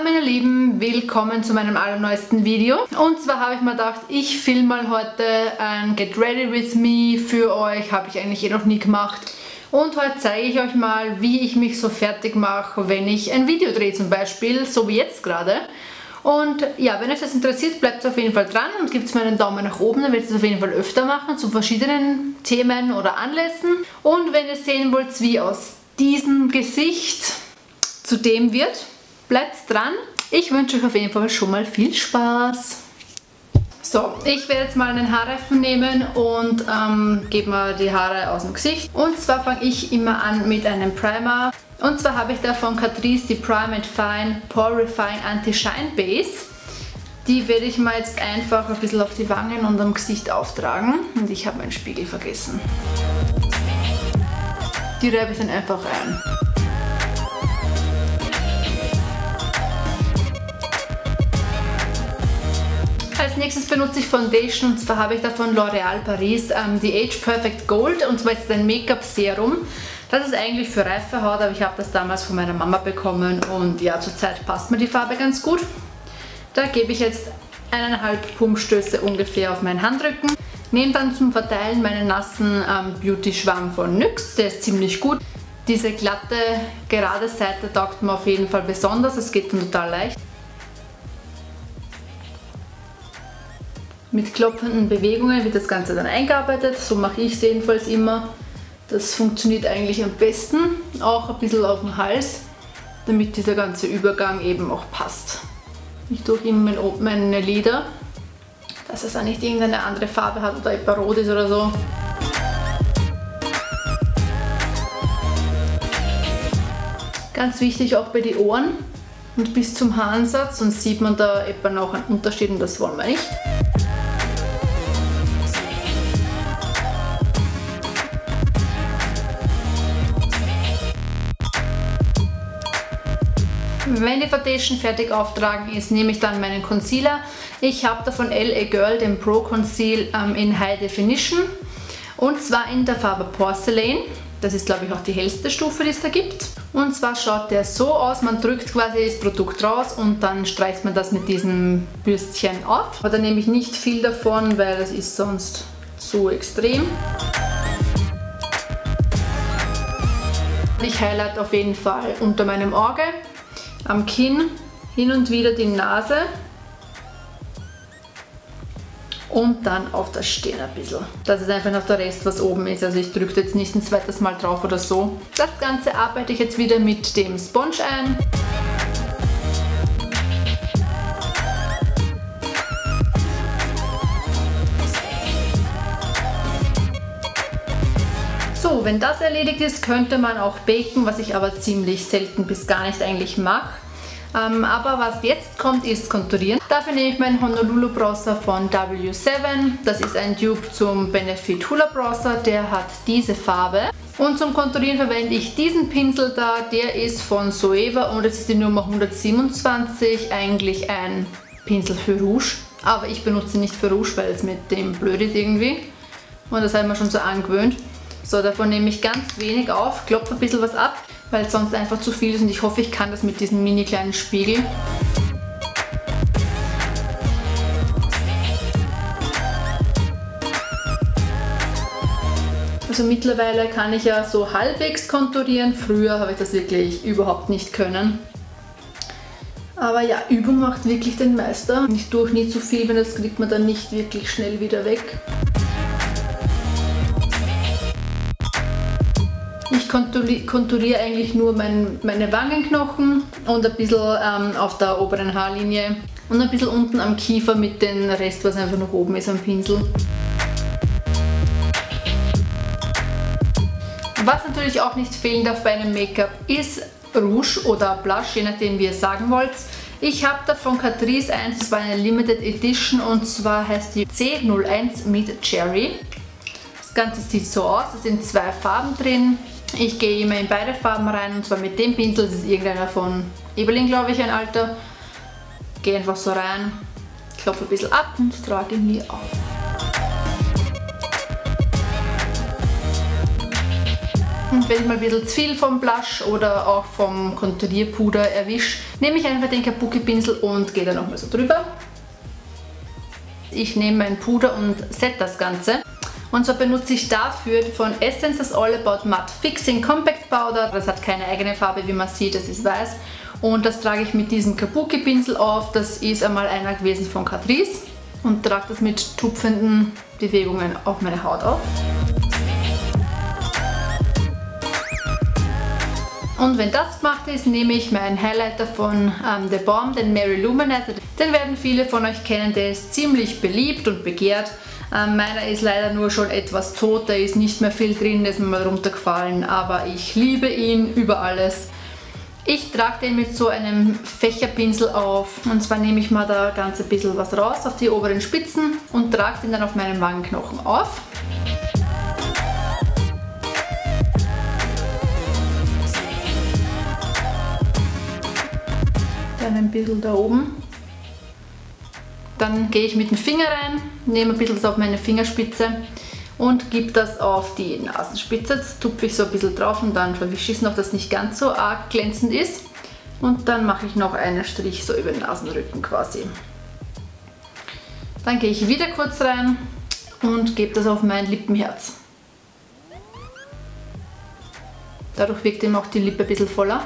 Hallo meine Lieben, willkommen zu meinem allerneuesten Video. Und zwar habe ich mir gedacht, ich filme mal heute ein Get Ready With Me für euch. Habe ich eigentlich noch nie gemacht. Und heute zeige ich euch mal, wie ich mich so fertig mache, wenn ich ein Video drehe zum Beispiel, so wie jetzt gerade. Und ja, wenn euch das interessiert, bleibt auf jeden Fall dran und gebt mir einen Daumen nach oben, dann werde ich das auf jeden Fall öfter machen, zu verschiedenen Themen oder Anlässen. Und wenn ihr sehen wollt, wie aus diesem Gesicht zu dem wird, bleibt dran. Ich wünsche euch auf jeden Fall schon mal viel Spaß. So, ich werde jetzt mal einen Haarreifen nehmen und gebe mir die Haare aus dem Gesicht. Und zwar fange ich immer an mit einem Primer. Und zwar habe ich da von Catrice die Prime and Fine Pore Refine Anti-Shine Base. Die werde ich mal jetzt einfach ein bisschen auf die Wangen und am Gesicht auftragen. Und ich habe meinen Spiegel vergessen. Die reibe ich dann einfach ein. Als nächstes benutze ich Foundation und zwar habe ich da von L'Oréal Paris die Age Perfect Gold und zwar ist es ein Make-up Serum. Das ist eigentlich für reife Haut, aber ich habe das damals von meiner Mama bekommen und ja, zurzeit passt mir die Farbe ganz gut. Da gebe ich jetzt 1,5 Pumpstöße ungefähr auf meinen Handrücken. Nehme dann zum Verteilen meinen nassen Beauty-Schwamm von NYX, der ist ziemlich gut. Diese glatte, gerade Seite taugt mir auf jeden Fall besonders, es geht dann total leicht. Mit klopfenden Bewegungen wird das Ganze dann eingearbeitet, so mache ich es jedenfalls immer. Das funktioniert eigentlich am besten, auch ein bisschen auf den Hals, damit dieser ganze Übergang eben auch passt. Ich tue immer meine Lider, dass es auch nicht irgendeine andere Farbe hat oder etwa rot ist oder so. Ganz wichtig auch bei den Ohren und bis zum Haaransatz, sonst sieht man da etwa noch einen Unterschied und das wollen wir nicht. Wenn die Foundation fertig auftragen ist, nehme ich dann meinen Concealer. Ich habe da von LA Girl den Pro Conceal in High Definition und zwar in der Farbe Porcelain. Das ist, glaube ich, auch die hellste Stufe, die es da gibt. Und zwar schaut der so aus, man drückt quasi das Produkt raus und dann streicht man das mit diesem Bürstchen auf. Aber da nehme ich nicht viel davon, weil das ist sonst zu extrem. Ich highlight auf jeden Fall unter meinem Auge, am Kinn, hin und wieder die Nase und dann auf der Stirn ein bisschen. Das ist einfach noch der Rest, was oben ist. Also ich drücke jetzt nicht ein zweites Mal drauf oder so. Das Ganze arbeite ich jetzt wieder mit dem Sponge ein. So, wenn das erledigt ist, könnte man auch baken, was ich aber ziemlich selten bis gar nicht eigentlich mache. Aber was jetzt kommt, ist Konturieren. Dafür nehme ich meinen Honolulu Bronzer von W7. Das ist ein Dupe zum Benefit Hoola Bronzer, der hat diese Farbe. Und zum Konturieren verwende ich diesen Pinsel da, der ist von Zoeva und es ist die Nummer 127, eigentlich ein Pinsel für Rouge. Aber ich benutze ihn nicht für Rouge, weil es mit dem blöd ist irgendwie. Und das habe ich mir schon so angewöhnt. So, davon nehme ich ganz wenig auf, klopfe ein bisschen was ab, weil es sonst einfach zu viel ist und ich hoffe, ich kann das mit diesem mini kleinen Spiegel. Also mittlerweile kann ich ja so halbwegs konturieren, früher habe ich das wirklich überhaupt nicht können. Aber ja, Übung macht wirklich den Meister. Ich tue auch nie zu viel, weil das kriegt man dann nicht wirklich schnell wieder weg. Ich konturiere eigentlich nur meine Wangenknochen und ein bisschen auf der oberen Haarlinie und ein bisschen unten am Kiefer mit dem Rest, was einfach noch oben ist am Pinsel. Was natürlich auch nicht fehlen darf bei einem Make-up ist Rouge oder Blush, je nachdem wie ihr es sagen wollt. Ich habe da von Catrice eins, das war eine Limited Edition und zwar heißt die C01 Meet Cherry. Das Ganze sieht so aus, es sind zwei Farben drin. Ich gehe immer in beide Farben rein und zwar mit dem Pinsel, das ist irgendeiner von Ebelin, glaube ich, ein alter. Gehe einfach so rein, klopfe ein bisschen ab und trage ihn mir auf. Und wenn ich mal ein bisschen zu viel vom Blush oder auch vom Konturierpuder erwische, nehme ich einfach den Kabuki-Pinsel und gehe da nochmal so drüber. Ich nehme mein Puder und set das Ganze. Und zwar benutze ich dafür von Essence das All About Matte Fixing Compact Powder. Das hat keine eigene Farbe, wie man sieht, das ist weiß. Und das trage ich mit diesem Kabuki-Pinsel auf. Das ist einmal einer gewesen von Catrice. Und trage das mit tupfenden Bewegungen auf meine Haut auf. Und wenn das gemacht ist, nehme ich meinen Highlighter von The Balm, den Mary Luminizer. Den werden viele von euch kennen, der ist ziemlich beliebt und begehrt. Meiner ist leider nur schon etwas tot, da ist nicht mehr viel drin, der ist mir mal runtergefallen, aber ich liebe ihn über alles. Ich trage den mit so einem Fächerpinsel auf, und zwar nehme ich mal da ganz ein bisschen was raus auf die oberen Spitzen und trage den dann auf meinen Wangenknochen auf. Dann ein bisschen da oben. Dann gehe ich mit dem Finger rein, nehme ein bisschen das auf meine Fingerspitze und gebe das auf die Nasenspitze. Das tupfe ich so ein bisschen drauf und dann verwische ich es noch, dass es nicht ganz so arg glänzend ist. Und dann mache ich noch einen Strich so über den Nasenrücken quasi. Dann gehe ich wieder kurz rein und gebe das auf mein Lippenherz. Dadurch wirkt eben auch die Lippe ein bisschen voller.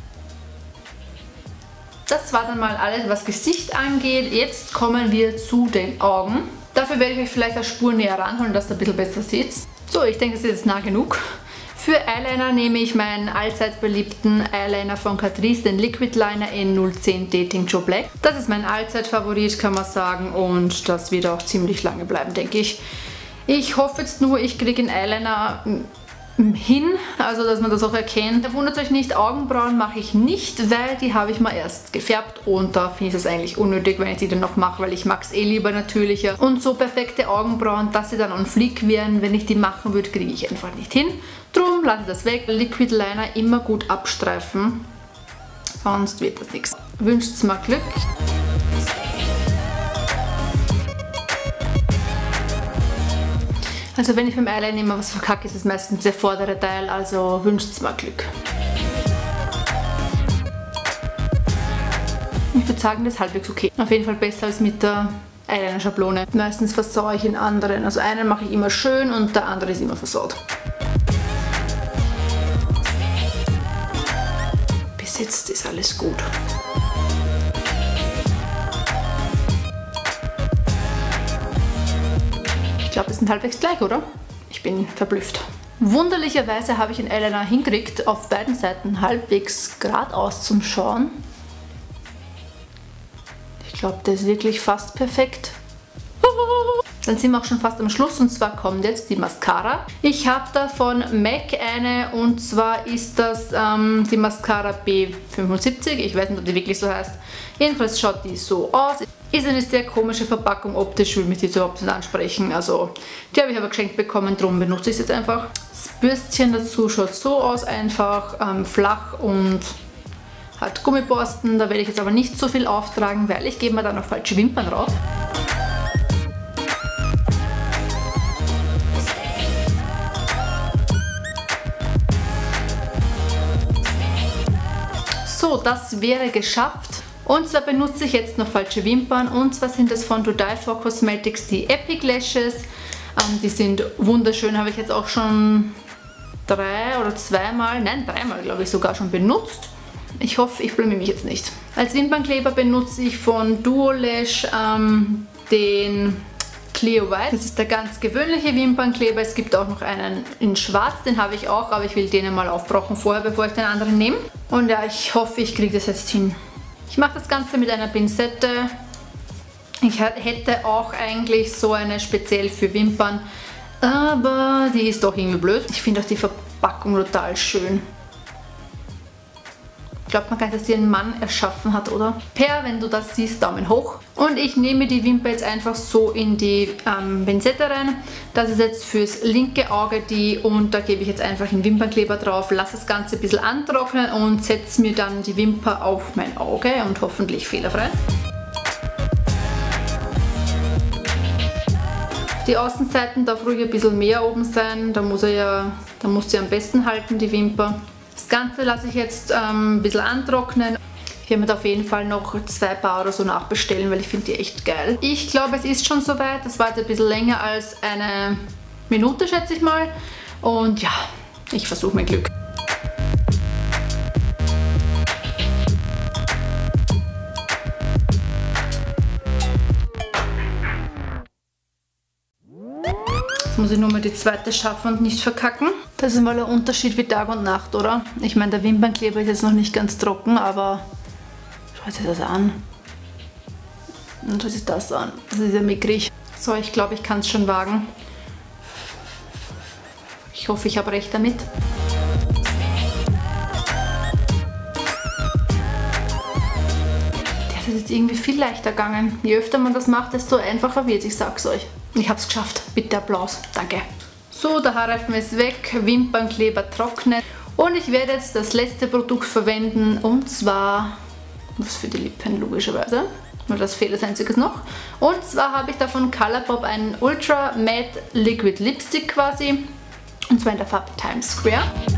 Das war dann mal alles, was Gesicht angeht. Jetzt kommen wir zu den Augen. Dafür werde ich euch vielleicht eine Spur näher ranholen, dass ihr ein bisschen besser seht. So, ich denke, das ist jetzt nah genug. Für Eyeliner nehme ich meinen allzeit beliebten Eyeliner von Catrice, den Liquid Liner in 010 Dating Joe Black. Das ist mein Allzeitfavorit, kann man sagen, und das wird auch ziemlich lange bleiben, denke ich. Ich hoffe jetzt nur, ich kriege den Eyeliner hin, also dass man das auch erkennt. Wundert euch nicht, Augenbrauen mache ich nicht, weil die habe ich mal erst gefärbt und da finde ich es eigentlich unnötig, wenn ich die dann noch mache, weil ich mag es eh lieber natürlicher. Und so perfekte Augenbrauen, dass sie dann on fleek wären, wenn ich die machen würde, kriege ich einfach nicht hin. Drum lasse ich das weg. Liquid Liner immer gut abstreifen, sonst wird das nichts. Wünscht's mal Glück. Also wenn ich beim Eyeliner immer was verkacke, ist es meistens der vordere Teil, also wünscht's mal Glück. Ich würde sagen, das ist halbwegs okay. Auf jeden Fall besser als mit der Eyeliner-Schablone. Meistens versaue ich in anderen. Also einen mache ich immer schön und der andere ist immer versaut. Bis jetzt ist alles gut. Ich glaube, das sind halbwegs gleich, oder? Ich bin verblüfft. Wunderlicherweise habe ich den Eyeliner hingekriegt, auf beiden Seiten halbwegs geradeaus zum Schauen. Ich glaube, der ist wirklich fast perfekt. Dann sind wir auch schon fast am Schluss, und zwar kommt jetzt die Mascara. Ich habe da von MAC eine, und zwar ist das die Mascara B75. Ich weiß nicht, ob die wirklich so heißt. Jedenfalls schaut die so aus. Ist eine sehr komische Verpackung optisch, will mich die überhaupt nicht ansprechen. Also die habe ich aber geschenkt bekommen, darum benutze ich es jetzt einfach. Das Bürstchen dazu schaut so aus, einfach flach und hat Gummiborsten. Da werde ich jetzt aber nicht so viel auftragen, weil ich gebe mir da noch falsche Wimpern drauf. So, das wäre geschafft. Und zwar benutze ich jetzt noch falsche Wimpern, und zwar sind das von To Die For Cosmetics die Epic Lashes. Die sind wunderschön, habe ich jetzt auch schon dreimal, glaube ich, sogar schon benutzt. Ich hoffe, ich blamiere mich jetzt nicht. Als Wimpernkleber benutze ich von Duolash den Clear White. Das ist der ganz gewöhnliche Wimpernkleber. Es gibt auch noch einen in schwarz, den habe ich auch, aber ich will den mal aufbrauchen vorher, bevor ich den anderen nehme. Und ja, ich hoffe, ich kriege das jetzt hin. Ich mache das Ganze mit einer Pinzette. Ich hätte auch eigentlich so eine speziell für Wimpern, aber die ist doch irgendwie blöd. Ich finde auch die Verpackung total schön. Glaubt man gar nicht, dass die ein Mann erschaffen hat, oder? Per, wenn du das siehst, Daumen hoch. Und ich nehme die Wimper jetzt einfach so in die Pinzette rein. Das ist jetzt fürs linke Auge und da gebe ich jetzt einfach den Wimpernkleber drauf, lasse das Ganze ein bisschen antrocknen und setze mir dann die Wimper auf mein Auge und hoffentlich fehlerfrei. Die Außenseiten darf ruhig ein bisschen mehr oben sein, da muss er ja Da muss sie am besten halten, die Wimper. Das Ganze lasse ich jetzt ein bisschen antrocknen. Ich werde mir auf jeden Fall noch 2 Paar oder so nachbestellen, weil ich finde die echt geil. Ich glaube, es ist schon soweit. Das war jetzt ein bisschen länger als eine Minute, schätze ich mal. Und ja, ich versuche mein Glück. Jetzt muss ich nur mal die zweite schaffen und nicht verkacken. Das ist mal ein Unterschied wie Tag und Nacht, oder? Ich meine, der Wimpernkleber ist jetzt noch nicht ganz trocken, aber schaut sich das an. Und schaut sich das an. Das ist ja mickrig. So, ich glaube, ich kann es schon wagen. Ich hoffe, ich habe recht damit. Das ist jetzt irgendwie viel leichter gegangen. Je öfter man das macht, desto einfacher wird es, ich sag's euch. Ich habe es geschafft. Bitte Applaus. Danke. So, der Haarreifen ist weg. Wimpernkleber trocknet. Und ich werde jetzt das letzte Produkt verwenden. Und zwar was für die Lippen, logischerweise. Nur das fehlt als einziges noch. Und zwar habe ich da von Colourpop einen Ultra Matte Liquid Lipstick quasi. Und zwar in der Farbe Times Square.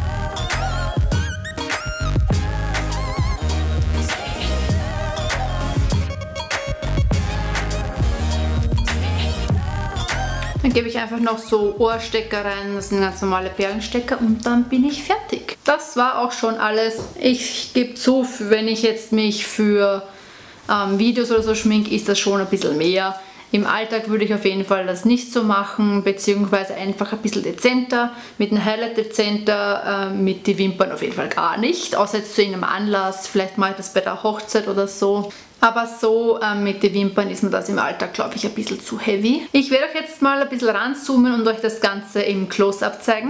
Dann gebe ich einfach noch so Ohrstecker rein, das sind ganz normale Perlenstecker und dann bin ich fertig. Das war auch schon alles. Ich gebe zu, wenn ich jetzt mich für Videos oder so schminke, ist das schon ein bisschen mehr. Im Alltag würde ich auf jeden Fall das nicht so machen, beziehungsweise einfach ein bisschen dezenter, mit einem Highlight dezenter, mit den Wimpern auf jeden Fall gar nicht, außer jetzt zu irgendeinem Anlass, vielleicht mache ich das bei der Hochzeit oder so. Aber so mit den Wimpern ist mir das im Alltag, glaube ich, ein bisschen zu heavy. Ich werde euch jetzt mal ein bisschen ranzoomen und euch das Ganze im Close-Up zeigen.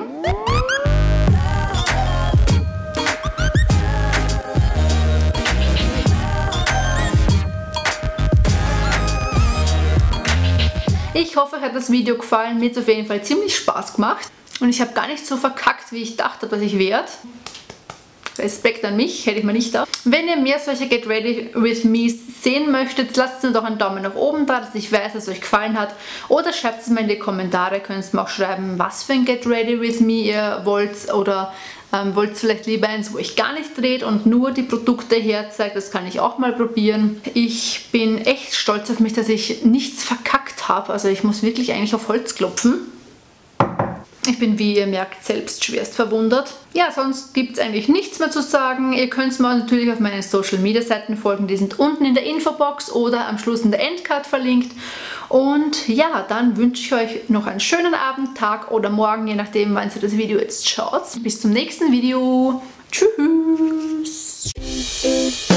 Ich hoffe, euch hat das Video gefallen. Mir hat es auf jeden Fall ziemlich Spaß gemacht. Und ich habe gar nicht so verkackt, wie ich dachte, dass ich werde. Respekt an mich, hätte ich mir nicht gedacht. Wenn ihr mehr solche Get Ready With Me sehen möchtet, lasst mir doch einen Daumen nach oben da, dass ich weiß, dass es euch gefallen hat. Oder schreibt es mir in die Kommentare, könnt mir auch schreiben, was für ein Get Ready With Me ihr wollt. Oder wollt ihr vielleicht lieber eins, wo ich gar nicht dreht und nur die Produkte herzeigt. Das kann ich auch mal probieren. Ich bin echt stolz auf mich, dass ich nichts verkackt habe. Also ich muss wirklich eigentlich auf Holz klopfen. Ich bin, wie ihr merkt, selbst schwerst verwundert. Ja, sonst gibt es eigentlich nichts mehr zu sagen. Ihr könnt mir natürlich auf meinen Social Media Seiten folgen. Die sind unten in der Infobox oder am Schluss in der Endcard verlinkt. Und ja, dann wünsche ich euch noch einen schönen Abend, Tag oder Morgen, je nachdem, wann ihr das Video jetzt schaut. Bis zum nächsten Video. Tschüss.